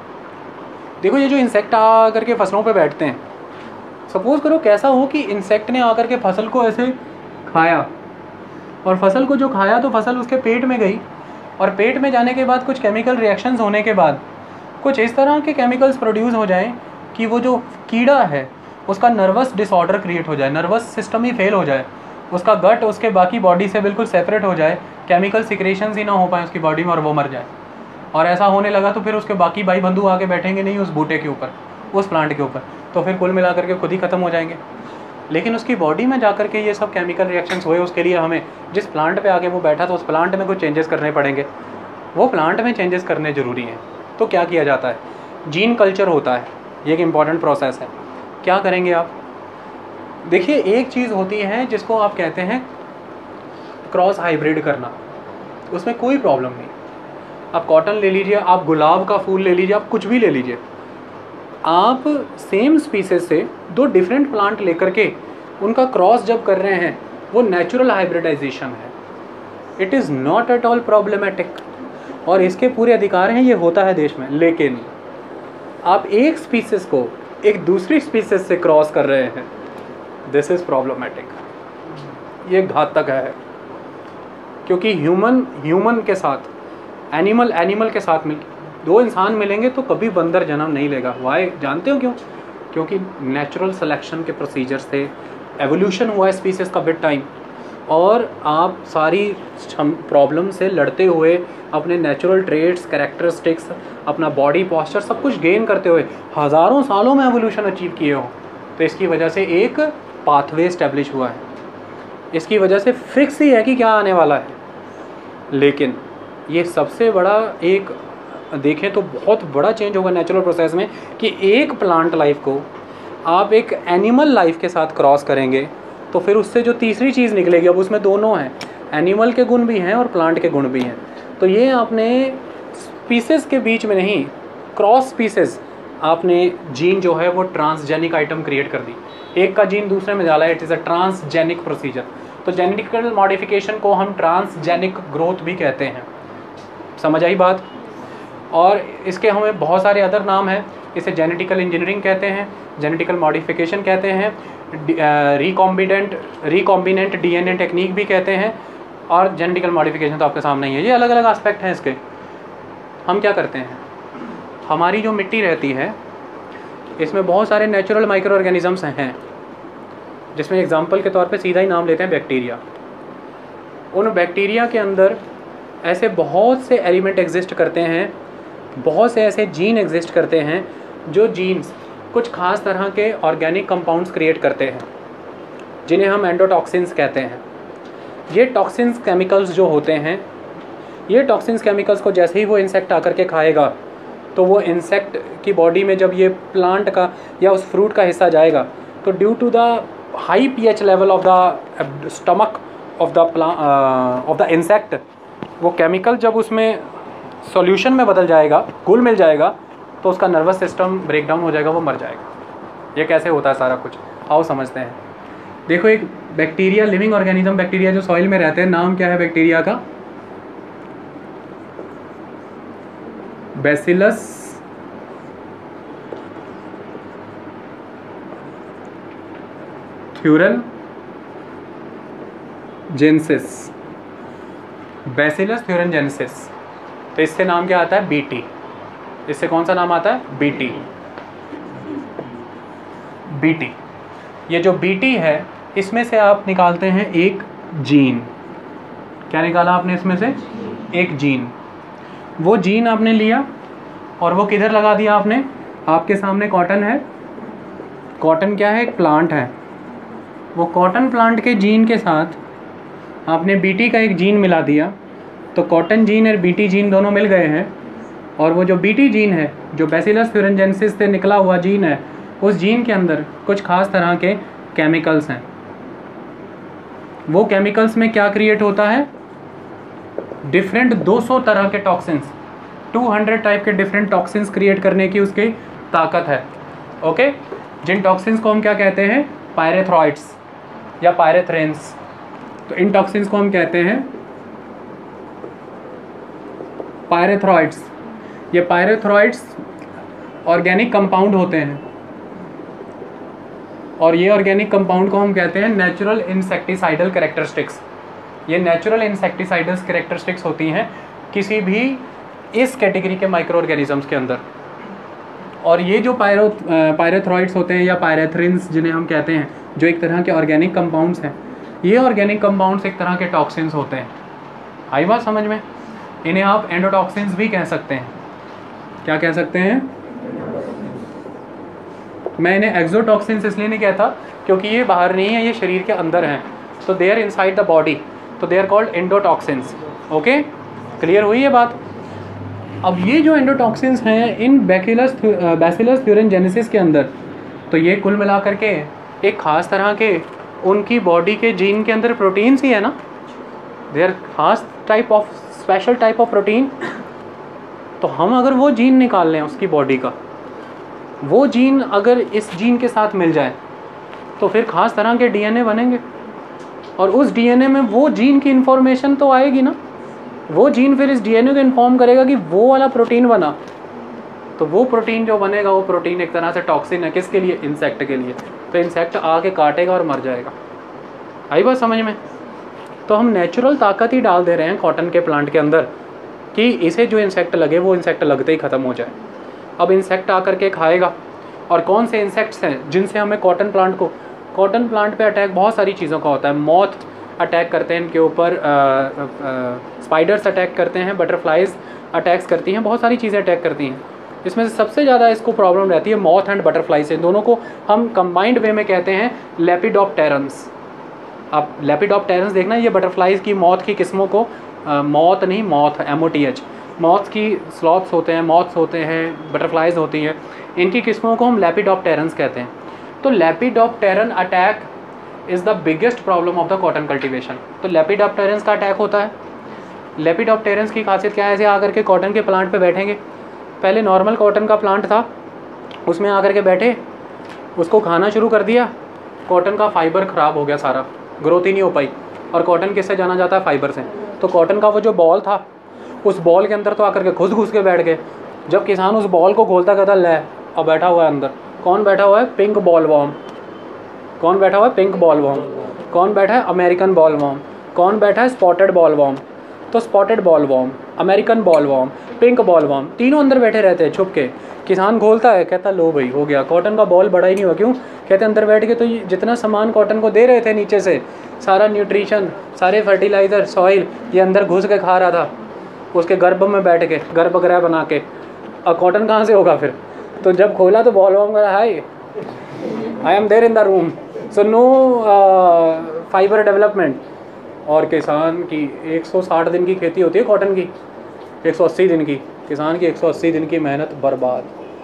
देखो ये जो इंसेक्ट आकर के फसलों पे बैठते हैं, सपोज करो कैसा हो कि इंसेक्ट ने आकर के फसल को ऐसे खाया, और फसल को जो खाया तो फसल उसके पेट में गई, और पेट में जाने के बाद कुछ केमिकल रिएक्शंस होने के बाद कुछ इस तरह के केमिकल्स प्रोड्यूस हो जाएं कि वो जो कीड़ा है उसका नर्वस डिसऑर्डर क्रिएट हो जाए, नर्वस सिस्टम ही फेल हो जाए, उसका गट उसके बाकी बॉडी से बिल्कुल सेपरेट हो जाए, केमिकल सिक्रेशंस ही ना हो पाए उसकी बॉडी में और वो मर जाए। और ऐसा होने लगा तो फिर उसके बाकी भाई बंधु आके बैठेंगे नहीं उस बूटे के ऊपर, उस प्लांट के ऊपर, तो फिर कुल मिला करके खुद ही ख़त्म हो जाएंगे। लेकिन उसकी बॉडी में जाकर के ये सब केमिकल रिएक्शंस हुए, उसके लिए हमें जिस प्लांट पे आके वो बैठा तो उस प्लांट में कुछ चेंजेस करने पड़ेंगे, वो प्लांट में चेंजेस करने ज़रूरी हैं। तो क्या किया जाता है? जीन कल्चर होता है, ये एक इम्पॉर्टेंट प्रोसेस है। क्या करेंगे आप? देखिए एक चीज़ होती है जिसको आप कहते हैं क्रॉस हाइब्रिड करना, उसमें कोई प्रॉब्लम नहीं। आप कॉटन ले लीजिए, आप गुलाब का फूल ले लीजिए, आप कुछ भी ले लीजिए, आप सेम स्पीसीज से दो डिफरेंट प्लांट लेकर के उनका क्रॉस जब कर रहे हैं, वो नेचुरल हाइब्रिडाइजेशन है। It is not at all problematic, और इसके पूरे अधिकार हैं, ये होता है देश में। लेकिन आप एक स्पीसीज को एक दूसरी स्पीसीज से क्रॉस कर रहे हैं, दिस इज़ प्रॉब्लमेटिक, ये घातक है। क्योंकि ह्यूमन ह्यूमन के साथ, एनिमल एनिमल के साथ मिल दो इंसान मिलेंगे तो कभी बंदर जन्म नहीं लेगा। वाई जानते हो क्यों? क्योंकि नेचुरल सिलेक्शन के प्रोसीजर्स थे, एवोल्यूशन हुआ है स्पीसीज का बिग टाइम, और आप सारी प्रॉब्लम से लड़ते हुए अपने नेचुरल ट्रेट्स, कैरेक्टरिस्टिक्स, अपना बॉडी पॉस्चर सब कुछ गेन करते हुए हज़ारों सालों में एवोल्यूशन अचीव किए हो। तो इसकी वजह से एक पाथवे इस्टेब्लिश हुआ है, इसकी वजह से फिक्स ही है कि क्या आने वाला है। लेकिन ये सबसे बड़ा एक देखें तो बहुत बड़ा चेंज होगा नेचुरल प्रोसेस में कि एक प्लांट लाइफ को आप एक एनिमल लाइफ के साथ क्रॉस करेंगे, तो फिर उससे जो तीसरी चीज़ निकलेगी, अब उसमें दोनों हैं, एनिमल के गुण भी हैं और प्लांट के गुण भी हैं। तो ये आपने स्पीसीज के बीच में नहीं, क्रॉस स्पीसीज आपने जीन जो है वो ट्रांसजेनिक आइटम क्रिएट कर दी, एक का जीन दूसरे में डाला, it is a transgenic procedure. तो जेनेटिकल मॉडिफिकेशन को हम ट्रांसजेनिक ग्रोथ भी कहते हैं। समझ आई बात? और इसके हमें बहुत सारे अदर नाम हैं, इसे जेनेटिकल इंजीनियरिंग कहते हैं, जेनेटिकल मॉडिफिकेशन कहते हैं, रिकॉम्बिनेंट रिकॉम्बिनेंट डीएनए टेक्निक भी कहते हैं, और जेनेटिकल मॉडिफिकेशन तो आपके सामने ही है। ये अलग अलग एस्पेक्ट हैं इसके। हम क्या करते हैं, हमारी जो मिट्टी रहती है इसमें बहुत सारे नेचुरल माइक्रो ऑर्गेनिजम्स हैं, जिसमें एग्जांपल के तौर पे सीधा ही नाम लेते हैं बैक्टीरिया। उन बैक्टीरिया के अंदर ऐसे बहुत से एलिमेंट एग्जिस्ट करते हैं, बहुत से ऐसे जीन एग्जिस्ट करते हैं जो जीन्स कुछ खास तरह के ऑर्गेनिक कंपाउंड्स क्रिएट करते हैं, जिन्हें हम एंडोटॉक्सिन्स कहते हैं। ये टॉक्सिन्स केमिकल्स जो होते हैं, ये टॉक्सिन्स केमिकल्स को जैसे ही वो इंसेक्ट आकर के खाएगा, तो वो इंसेक्ट की बॉडी में जब ये प्लांट का या उस फ्रूट का हिस्सा जाएगा, तो due to the high pH level of the stomach of the of the insect, वो केमिकल जब उसमें सॉल्यूशन में बदल जाएगा, घुल मिल जाएगा, तो उसका नर्वस सिस्टम ब्रेक डाउन हो जाएगा, वो मर जाएगा। ये कैसे होता है सारा कुछ, आओ समझते हैं। देखो, एक बैक्टीरिया, लिविंग ऑर्गेनिज्म बैक्टीरिया जो सॉइल में रहते हैं, नाम क्या है बैक्टीरिया का? Bacillus thuringiensis, bacillus thuringiensis. तो इससे नाम क्या आता है? बीटी। इससे कौन सा नाम आता है? बीटी। बीटी। ये जो बीटी है, इसमें से आप निकालते हैं एक जीन। क्या निकाला आपने इसमें से? एक जीन। वो जीन आपने लिया और वो किधर लगा दिया आपने? आपके सामने कॉटन है। कॉटन क्या है? एक प्लांट है। वो कॉटन प्लांट के जीन के साथ आपने बीटी का एक जीन मिला दिया, तो कॉटन जीन और बीटी जीन दोनों मिल गए हैं। और वो जो बीटी जीन है, जो बैसिलस थ्यूरेनजेंसिस से निकला हुआ जीन है, उस जीन के अंदर कुछ खास तरह के केमिकल्स हैं। वो केमिकल्स में क्या क्रिएट होता है? डिफरेंट दो सौ तरह के टॉक्सिन्स, दो सौ टाइप के डिफरेंट टॉक्सिन्स क्रिएट करने की उसकी ताकत है। ओके, जिन टॉक्सिन्स को हम क्या कहते हैं? पायरेथ्रॉइड्स या पायरेथ्रेंस। तो इन टॉक्सिन्स को हम कहते हैं पायरेथ्रॉइड्स। ये पायरेथ्रॉइड्स ऑर्गेनिक कंपाउंड होते हैं, और ये ऑर्गेनिक कंपाउंड को हम कहते हैं नेचुरल इंसेक्टिसाइडल कैरेक्टरिस्टिक्स। ये नेचुरल इंसेक्टिसाइडल कैरेक्टरिस्टिक्स होती हैं किसी भी इस कैटेगरी के माइक्रो ऑर्गेनिजम्स के अंदर। और ये जो पायरो पायरेथ्रॉइड्स होते हैं या पायरेथ्रिन्स जिन्हें हम कहते हैं, जो एक तरह के ऑर्गेनिक कंपाउंड्स हैं, ये ऑर्गेनिक कंपाउंड्स एक तरह के टॉक्सिन्स होते हैं। आई बात समझ में? इन्हें आप एंडोटॉक्सिन्स भी कह सकते हैं। क्या कह सकते हैं? मैं इन्हें एक्सोटॉक्सिन्स इसलिए नहीं कहता क्योंकि ये बाहर नहीं है, ये शरीर के अंदर हैं, तो they are inside the body, तो they are called endotoxins. Okay, clear हुई ये बात? अब ये जो एंडोटॉक्सिन्स हैं इन बैसिलस बैसिलस थ्यूरेनजेनेसिस के अंदर, तो ये कुल मिला करके एक ख़ास तरह के उनकी बॉडी के जीन के अंदर प्रोटीन्स ही है ना, दे आर खास type of special type of protein. तो हम अगर वो जीन निकाल लें उसकी बॉडी का, वो जीन अगर इस जीन के साथ मिल जाए, तो फिर खास तरह के डीएनए बनेंगे, और उस डीएनए में वो जीन की इन्फॉर्मेशन तो आएगी ना। वो जीन फिर इस डीएनए को इन्फॉर्म करेगा कि वो वाला प्रोटीन बना, तो वो प्रोटीन जो बनेगा, वो प्रोटीन एक तरह से टॉक्सिन है। किसके लिए? इंसेक्ट के लिए। तो इंसेक्ट आके काटेगा और मर जाएगा। आई बात समझ में? तो हम नेचुरल ताकत ही डाल दे रहे हैं कॉटन के प्लांट के अंदर कि इसे जो इंसेक्ट लगे वो इंसेक्ट लगते ही ख़त्म हो जाए। अब इंसेक्ट आकर के खाएगा, और कौन से इंसेक्ट्स हैं जिनसे हमें कॉटन प्लांट को, कॉटन प्लांट पे अटैक बहुत सारी चीज़ों का होता है। मॉथ अटैक करते हैं इनके ऊपर, स्पाइडर्स अटैक करते हैं, बटरफ्लाइज अटैक्स करती हैं, बहुत सारी चीज़ें अटैक करती हैं। इसमें से सबसे ज़्यादा इसको प्रॉब्लम रहती है मॉथ एंड बटरफ्लाई से। दोनों को हम कंबाइंड वे में कहते हैं लेपिडोप्टेरन्स। आप लेपिडोप्टेरन्स देखना, ये बटरफ्लाइज की मॉथ की किस्मों को, मॉथ नहीं moth M O T H, moth की स्लॉथ्स होते हैं, मॉथ्स होते हैं, बटरफ्लाइज होती हैं, इनकी किस्मों को हम लेपिडोप्टेरन्स कहते हैं। तो lepidopteran attack is the biggest problem of the cotton cultivation. तो लेपिडोप्टेरन्स का अटैक होता है। लेपिडोप्टेरन्स की खासियत क्या है? ऐसे आकर के कॉटन के प्लांट पे बैठेंगे। पहले नॉर्मल कॉटन का प्लांट था, उसमें आकर के बैठे, उसको खाना शुरू कर दिया, कॉटन का फाइबर ख़राब हो गया, सारा ग्रोथ ही नहीं हो पाई। और कॉटन किससे जाना जाता है? फाइबर से। तो कॉटन का वो जो बॉल था, उस बॉल के अंदर तो आकर के घुस घुस के बैठ गए। जब किसान उस बॉल को खोलता कहता ले और बैठा हुआ है अंदर। कौन बैठा हुआ है? Pink bollworm. कौन बैठा हुआ है? Pink bollworm. कौन बैठा है? American bollworm. कौन बैठा है? Spotted bollworm. तो spotted bollworm, American bollworm, pink bollworm, तीनों अंदर बैठे रहते हैं छुप के। किसान खोलता है, कहता लो भाई हो गया, कॉटन का बॉल बड़ा ही नहीं हुआ। क्यों? कहते अंदर बैठ के तो ये जितना सामान कॉटन को दे रहे थे नीचे से, सारा न्यूट्रिशन, सारे फर्टिलाइज़र, सॉइल, ये अंदर घुस के खा रहा था उसके गर्भ में बैठ के, गर्भगृह बना के। और कॉटन कहाँ से होगा फिर? तो जब खोला तो बॉलवॉर्म का hi I am there in the room, so no fibre development. और किसान की एक सौ साठ दिन की खेती होती है कॉटन की, एक सौ अस्सी दिन की, किसान की एक सौ अस्सी दिन की मेहनत बर्बाद।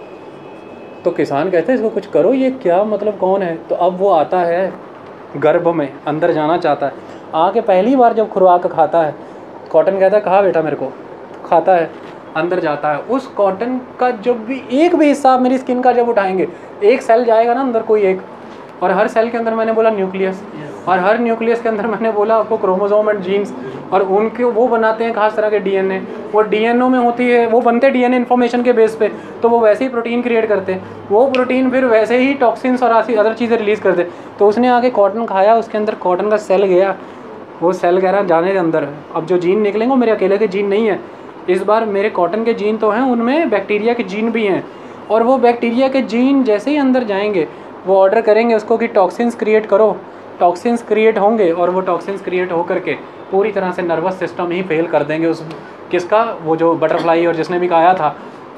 तो किसान कहते हैं इसको कुछ करो, ये क्या मतलब कौन है? तो अब वो आता है गर्भ में, अंदर जाना चाहता है। आके पहली बार जब खुराक खाता है, कॉटन कहता है कहा बेटा मेरे को, खाता है, अंदर जाता है। उस कॉटन का जब भी एक भी हिस्सा मेरी स्किन का जब उठाएंगे, एक सेल जाएगा ना अंदर, कोई एक, और हर सेल के अंदर मैंने बोला न्यूक्लियस, और हर न्यूक्लियस के अंदर मैंने बोला आपको क्रोमोसोम एंड जीन्स, और उनके वो बनाते हैं खास तरह के डीएनए। वो डीएनए में होती है, वो बनते हैं डीएनए इन्फॉर्मेशन के बेस पे, तो वो वैसे ही प्रोटीन क्रिएट करते हैं। वो प्रोटीन फिर वैसे ही टॉक्सिन्स और अदर चीज़ें रिलीज़ करते। तो उसने आके कॉटन खाया, उसके अंदर कॉटन का सेल गया, वो सेल कह रहा जाने के अंदर। अब जो जीन निकलेंगे वो मेरे अकेले के जीन नहीं है, इस बार मेरे कॉटन के जीन तो हैं, उनमें बैक्टीरिया के जीन भी हैं। और वो बैक्टीरिया के जीन जैसे ही अंदर जाएंगे, वो ऑर्डर करेंगे उसको कि टॉक्सिन्स क्रिएट करो, टॉक्सिन्स क्रिएट होंगे, और वो टॉक्सिन्स क्रिएट हो करके पूरी तरह से नर्वस सिस्टम ही फेल कर देंगे उस किसका, वो जो बटरफ्लाई और जिसने भी खाया था,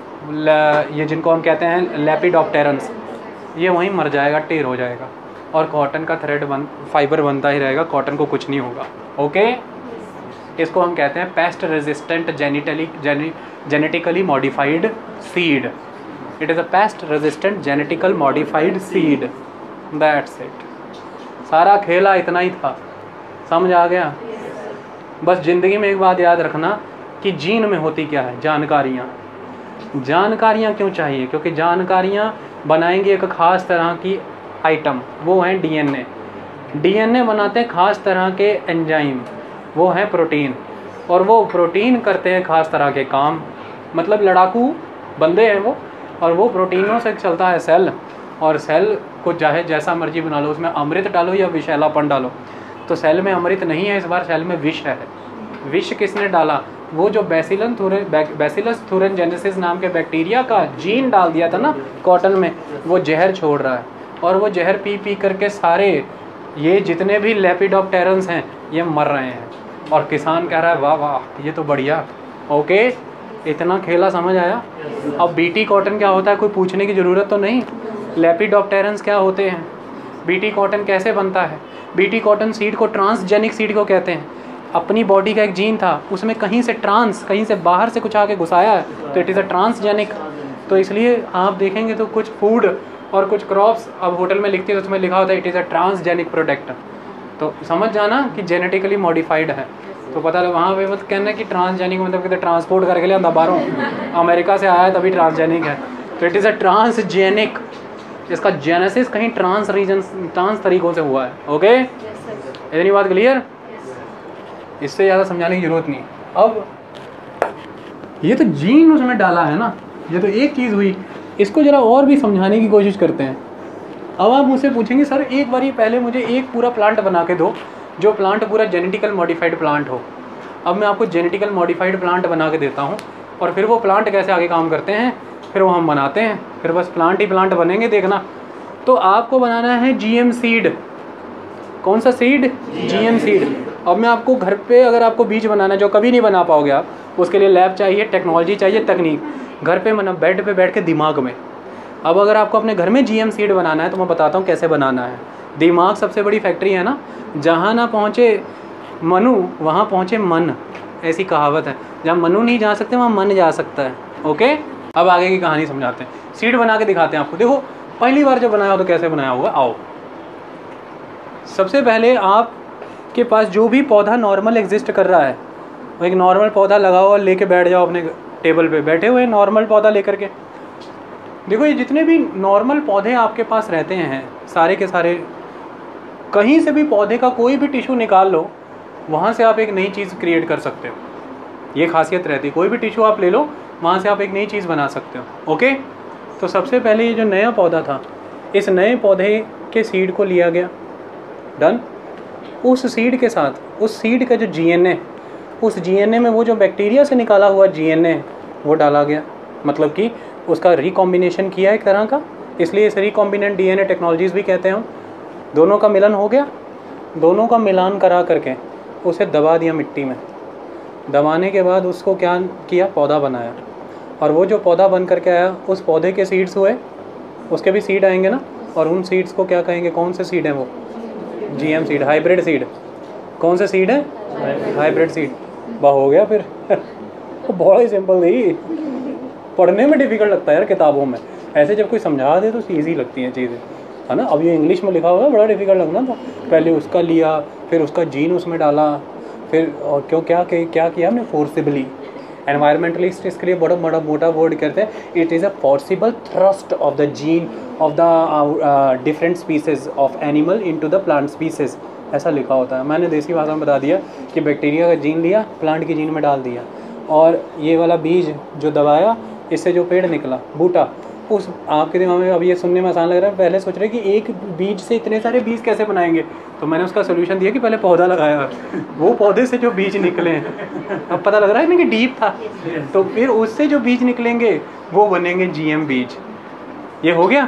ये जिनको हम कहते हैं लेपिडोप्टेरन्स, ये वहीं मर जाएगा, टेर हो जाएगा, और कॉटन का थ्रेड बन फाइबर बनता ही रहेगा, कॉटन को कुछ नहीं होगा। ओके, इसको हम कहते हैं pest resistant genetically genetically modified seed. It is a pest resistant genetical modified seed, that's it. सारा खेला इतना ही था, समझ आ गया? बस ज़िंदगी में एक बात याद रखना कि जीन में होती क्या है, जानकारियाँ। जानकारियाँ क्यों चाहिए? क्योंकि जानकारियाँ बनाएंगी एक ख़ास तरह की आइटम, वो हैं डीएनए। डीएनए बनाते हैं ख़ास तरह के एंजाइम, वो हैं प्रोटीन, और वो प्रोटीन करते हैं ख़ास तरह के काम, मतलब लड़ाकू बंदे हैं वो। और वो प्रोटीनों से चलता है सेल, और सेल को चाहे जैसा मर्जी बना लो, उसमें अमृत डालो या विषैलापन डालो। तो सेल में अमृत नहीं है, इस बार सेल में विष है। विष किसने डाला? वो जो बैसिलन थूरे बैसिलस थूरेनजेनेसिस नाम के बैक्टीरिया का जीन डाल दिया था ना कॉटन में, वो जहर छोड़ रहा है, और वो जहर पी पी करके सारे ये जितने भी लेपिडोप्टेरन्स हैं ये मर रहे हैं। और किसान कह रहा है वाह वाह ये तो बढ़िया। ओके, इतना खेला समझ आया? अब बीटी कॉटन क्या होता है कोई पूछने की ज़रूरत तो नहीं। लेपिडोप्टेरन्स क्या होते हैं, बीटी कॉटन कैसे बनता है? बीटी कॉटन सीड को ट्रांसजेनिक सीड को कहते हैं। अपनी बॉडी का एक जीन था, उसमें कहीं से ट्रांस, कहीं से बाहर से कुछ आके घुसाया है, तो इट इज़ अ ट्रांसजेनिक। तो इसलिए आप देखेंगे तो कुछ फूड और कुछ क्रॉप्स अब होटल में लिखती है तो उसमें लिखा होता है it is a transgenic product. तो समझ जाना कि जेनेटिकली मॉडिफाइड है। तो पता लगा वहाँ पे मत कहना कि ट्रांसजेनिक मतलब कि ट्रांसपोर्ट करके लिया बाहरों, अमेरिका से आया तभी ट्रांसजेनिक है। तो इट इज़ अ ट्रांसजेनिक, इसका जेनेसिस कहीं ट्रांस रीजन ट्रांस तरीक़ों से हुआ है। ओके, इतनी बात क्लियर? इससे ज़्यादा समझाने की ज़रूरत नहीं। अब ये तो जीन उसमें डाला है ना, ये तो एक चीज़ हुई। इसको ज़रा और भी समझाने की कोशिश करते हैं। अब आप मुझसे पूछेंगे सर एक बार ये पहले मुझे एक पूरा प्लांट बना के दो, जो प्लांट पूरा जेनेटिकल मॉडिफाइड प्लांट हो। अब मैं आपको जेनेटिकल मॉडिफाइड प्लांट बना के देता हूँ, और फिर वो प्लांट कैसे आगे काम करते हैं फिर वो हम बनाते हैं, फिर बस प्लांट ही प्लांट बनेंगे, देखना। तो आपको बनाना है जीएम सीड। कौन सा सीड? GM seed. अब मैं आपको घर पे अगर आपको बीज बनाना है जो कभी नहीं बना पाओगे आप, उसके लिए लैब चाहिए, टेक्नोलॉजी चाहिए, तकनीक। घर पे मना बेड पे बैठ के दिमाग में। अब अगर आपको अपने घर में जीएम सीड बनाना है तो मैं बताता हूँ कैसे बनाना है। दिमाग सबसे बड़ी फैक्ट्री है ना, जहाँ ना पहुँचे मनु वहाँ पहुँचे मन, ऐसी कहावत है। जहाँ मनु नहीं जा सकते वहाँ मन जा सकता है। ओके, अब आगे की कहानी समझाते हैं। सीड बना के दिखाते हैं आपको। देखो पहली बार जब बनाया हो तो कैसे बनाया होगा, आओ। सबसे पहले आप के पास जो भी पौधा नॉर्मल एग्जिस्ट कर रहा है, वो एक नॉर्मल पौधा लगाओ और लेके बैठ जाओ अपने टेबल पे। बैठे हुए नॉर्मल पौधा लेकर के देखो, ये जितने भी नॉर्मल पौधे आपके पास रहते हैं सारे के सारे, कहीं से भी पौधे का कोई भी टिश्यू निकाल लो, वहाँ से आप एक नई चीज़ क्रिएट कर सकते हो। ये खासियत रहती है, कोई भी टिश्यू आप ले लो, वहाँ से आप एक नई चीज़ बना सकते हो। ओके, तो सबसे पहले ये जो नया पौधा था, इस नए पौधे के सीड को लिया गया, डन। उस सीड के साथ, उस सीड का जो जीएनए, उस जीएनए में वो जो बैक्टीरिया से निकाला हुआ जीएनए वो डाला गया, मतलब कि उसका रिकॉम्बिनेशन किया एक तरह का, इसलिए इसे रिकॉम्बिनेंट डीएनए टेक्नोलॉजीज़ भी कहते हैं हम। दोनों का मिलन हो गया, दोनों का मिलान करा करके उसे दबा दिया मिट्टी में। दबाने के बाद उसको क्या किया, पौधा बनाया। और वो जो पौधा बन करके आया, उस पौधे के सीड्स हुए, उसके भी सीड आएंगे ना, और उन सीड्स को क्या कहेंगे, कौन से सीड हैं वो, जीएम सीड, हाइब्रिड सीड। कौन से सीड है, हाइब्रिड सीड। वाह, हो गया फिर बहुत ही सिंपल थी, पढ़ने में डिफ़िकल्ट लगता है यार किताबों में, ऐसे जब कोई समझा दे तो ईजी लगती हैं चीज़ें, है ना। अब ये इंग्लिश में लिखा हुआ है, बड़ा डिफ़िकल्ट लगना था। पहले उसका लिया, फिर उसका जीन उसमें डाला, फिर और क्यों क्या क्या किया हमने, फोर्सिबली। एनवायरमेंटलिस्ट इसके लिए बड़ा बड़ा मोटा वर्ड करते हैं, it is a possible thrust of the gene of the different species of animal into the plant species, ऐसा लिखा होता है। मैंने देसी भाषा में बता दिया कि बैक्टीरिया का जीन लिया, प्लांट की जीन में डाल दिया, और ये वाला बीज जो दबाया, इससे जो पेड़ निकला, बूटा, उस आपके दिमाग में अब ये सुनने में आसान लग रहा है, पहले सोच रहे कि एक बीज से इतने सारे बीज कैसे बनाएंगे, तो मैंने उसका सोल्यूशन दिया कि पहले पौधा लगाया, वो पौधे से जो बीज निकले हैं, अब पता लग रहा है ना कि डीप था, तो फिर उससे जो बीज निकलेंगे वो बनेंगे जीएम बीज। ये हो गया।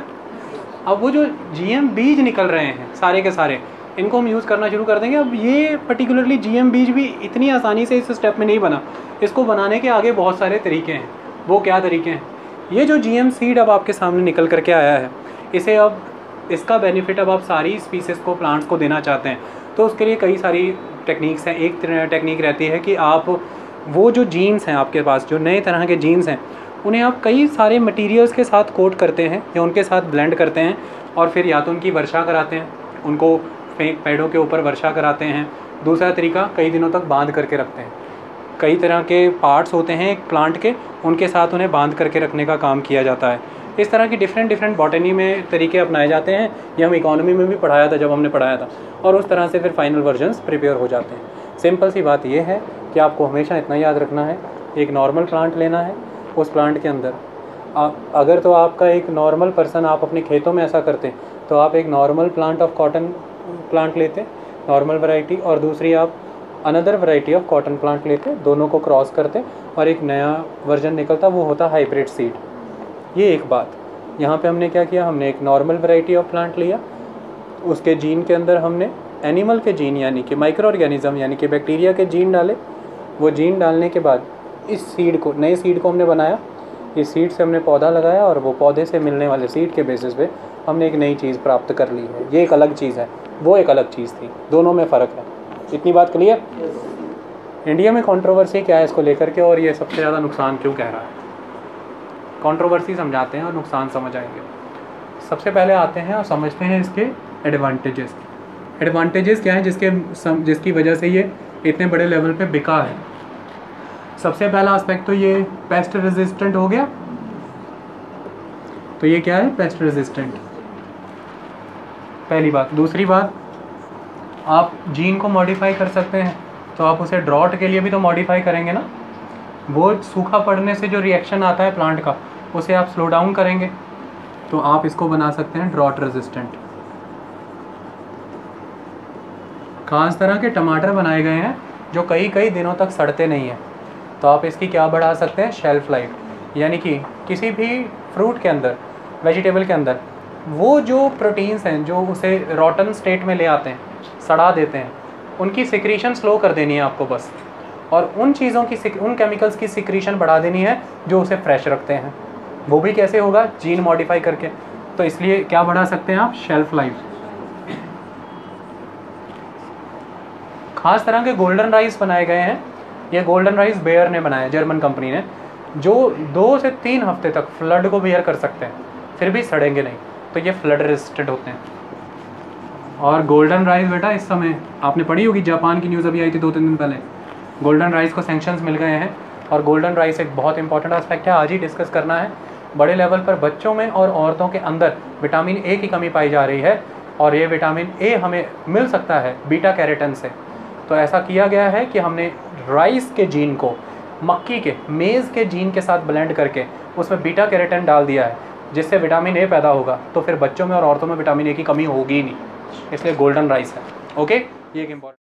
अब वो जो जीएम बीज निकल रहे हैं सारे के सारे, इनको हम यूज़ करना शुरू कर देंगे। अब ये पर्टिकुलरली जीएम बीज भी इतनी आसानी से इस स्टेप में नहीं बना, इसको बनाने के आगे बहुत सारे तरीके हैं। वो क्या तरीके हैं, ये जो जीएम सीड अब आपके सामने निकल करके आया है, इसे अब इसका बेनिफिट अब आप सारी स्पीसीज़ को, प्लांट्स को देना चाहते हैं, तो उसके लिए कई सारी टेक्निक्स हैं। एक टेक्निक रहती है कि आप वो जो जीन्स हैं आपके पास, जो नए तरह के जीन्स हैं, उन्हें आप कई सारे मटेरियल्स के साथ कोट करते हैं या उनके साथ ब्लेंड करते हैं, और फिर या तो उनकी वर्षा कराते हैं, उनको पेड़ों के ऊपर वर्षा कराते हैं। दूसरा तरीका, कई दिनों तक बांध करके रखते हैं। कई तरह के पार्ट्स होते हैं एक प्लांट के, उनके साथ उन्हें बांध करके रखने का काम किया जाता है। इस तरह की डिफरेंट डिफरेंट बॉटनी में तरीके अपनाए जाते हैं। ये हम इकोनॉमी में भी पढ़ाया था जब हमने पढ़ाया था, और उस तरह से फिर फाइनल वर्जन्स प्रिपेयर हो जाते हैं। सिंपल सी बात यह है कि आपको हमेशा इतना याद रखना है, एक नॉर्मल प्लांट लेना है, उस प्लांट के अंदर आप अगर तो आपका एक नॉर्मल पर्सन, आप अपने खेतों में ऐसा करते तो आप एक normal plant of cotton plant लेते, नॉर्मल वैरायटी, और दूसरी आप another variety of cotton plant लेते, दोनों को क्रॉस करते और एक नया वर्जन निकलता, वो होता हाइब्रिड सीड। ये एक बात। यहाँ पे हमने क्या किया, हमने एक नॉर्मल वैरायटी ऑफ प्लांट लिया, उसके जीन के अंदर हमने एनिमल के जीन यानी कि माइक्रो ऑर्गेनिज्म यानी कि बैक्टीरिया के जीन डाले। वो जीन डालने के बाद इस सीड को, नए सीड को हमने बनाया, इस सीड से हमने पौधा लगाया, और वो पौधे से मिलने वाले सीड के बेसिस पे हमने एक नई चीज़ प्राप्त कर ली है। ये एक अलग चीज़ है, वो एक अलग चीज़ थी, दोनों में फ़र्क है। इतनी बात क्लियर? इंडिया में कंट्रोवर्सी क्या है इसको लेकर के, और ये सबसे ज़्यादा नुकसान क्यों कह रहा है? कंट्रोवर्सी समझाते हैं और नुकसान समझ आएंगे। सबसे पहले आते हैं और समझते हैं इसके एडवांटेजेस। एडवांटेजेस क्या हैं जिसके जिसकी वजह से ये इतने बड़े लेवल पे बिका है? सबसे पहला एस्पेक्ट तो ये पेस्ट रेजिस्टेंट हो गया। तो ये क्या है? पेस्ट रेजिस्टेंट, पहली बात। दूसरी बात, आप जीन को मॉडिफाई कर सकते हैं, तो आप उसे ड्रॉट के लिए भी तो मॉडिफाई करेंगे ना। वो सूखा पड़ने से जो रिएक्शन आता है प्लांट का, उसे आप स्लो डाउन करेंगे, तो आप इसको बना सकते हैं ड्रॉट रेजिस्टेंट। खास तरह के टमाटर बनाए गए हैं जो कई कई दिनों तक सड़ते नहीं हैं, तो आप इसकी क्या बढ़ा सकते हैं? Shelf life. यानी कि किसी भी फ्रूट के अंदर, वेजिटेबल के अंदर, वो जो प्रोटीन्स हैं जो उसे रॉटन स्टेट में ले आते हैं, सड़ा देते हैं, उनकी सिक्रीशन स्लो कर देनी है आपको बस, और उन चीज़ों की, उन केमिकल्स की सिक्रीशन बढ़ा देनी है जो उसे फ्रेश रखते हैं। वो भी कैसे होगा? जीन मॉडिफाई करके। तो इसलिए क्या बढ़ा सकते हैं आप? Shelf life. खास तरह के गोल्डन राइस बनाए गए हैं। ये गोल्डन राइस बेयर ने बनाया, जर्मन कंपनी ने, जो दो से तीन हफ्ते तक फ्लड को बेयर कर सकते हैं, फिर भी सड़ेंगे नहीं, तो ये फ्लड रेजिस्टेंट होते हैं। और गोल्डन राइस बेटा, इस समय आपने पढ़ी होगी, जापान की न्यूज़ अभी आई थी दो तीन दिन पहले, गोल्डन राइस को सैंक्शंस मिल गए हैं। और गोल्डन राइस एक बहुत इंपॉर्टेंट एस्पेक्ट है, आज ही डिस्कस करना है। बड़े लेवल पर बच्चों में और औरतों के अंदर विटामिन ए की कमी पाई जा रही है, और ये विटामिन ए हमें मिल सकता है बीटा कैरोटीन से। तो ऐसा किया गया है कि हमने राइस के जीन को मक्की के, मेज़ के जीन के साथ ब्लेंड करके उसमें बीटा कैरोटीन डाल दिया है, जिससे विटामिन ए पैदा होगा, तो फिर बच्चों में और औरतों में विटामिन ए की कमी होगी ही नहीं। इसलिए गोल्डन राइस है। ओके, ये एक इम्पॉर्टेंट